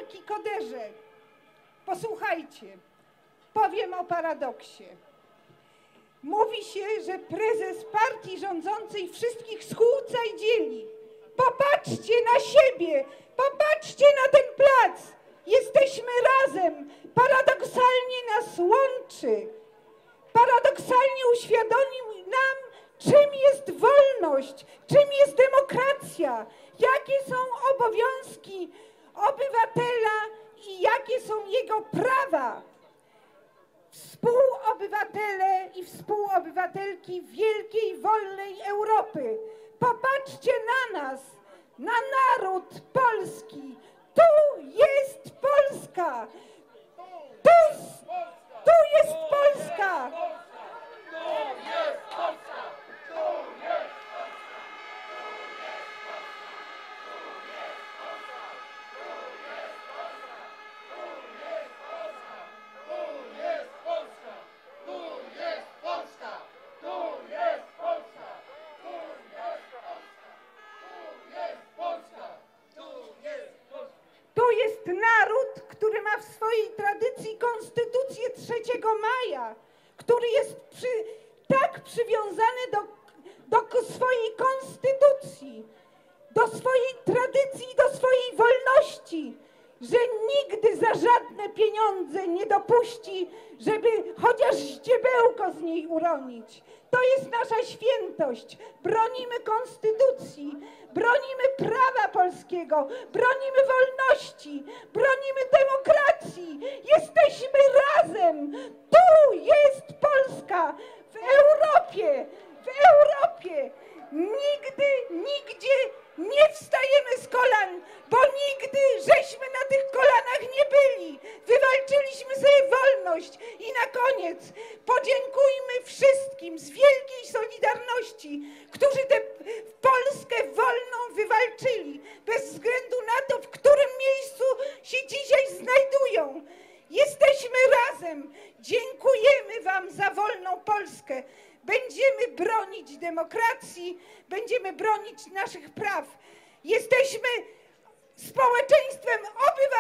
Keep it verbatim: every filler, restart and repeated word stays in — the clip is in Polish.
Marki Koderze. Posłuchajcie, powiem o paradoksie. Mówi się, że prezes partii rządzącej wszystkich skłóca i dzieli. Popatrzcie na siebie, popatrzcie na ten plac. Jesteśmy razem, paradoksalnie nas łączy. Paradoksalnie uświadomił nam, czym jest wolność, czym jest demokracja, jakie są obowiązki obywatela i jakie są jego prawa. Współobywatele i współobywatelki wielkiej, wolnej Europy, popatrzcie na nas, na naród polski. Tu jest Polska! Tu, tu jest Polska! Tu jest naród, który ma w swojej tradycji konstytucję trzeciego maja, który jest przy, tak przywiązany do, do swojej konstytucji, do swojej tradycji, do swojej wolności, że nigdy za żadne pieniądze nie dopuści, żeby chociaż ździebełko z niej uronić. To jest nasza świętość. Bronimy konstytucji, bronimy prawa polskiego, bronimy wolności, bronimy demokracji. Jesteśmy razem. Tu jest Polska, w Europie, w Europie. Nigdy, nigdzie nie wstajemy z kolan, bo nigdy żeśmy na tych kolanach nie byli. Wywalczyliśmy sobie wolność i na koniec podziękujmy wszystkim z wielkiej solidarności, którzy tę Polskę wolną wywalczyli, bez względu na to, w którym miejscu się dzisiaj znajdują. Jesteśmy razem. Dziękujemy wam za wolną Polskę. Będziemy bronić demokracji, będziemy bronić naszych praw. Jesteśmy społeczeństwem obywatelskim.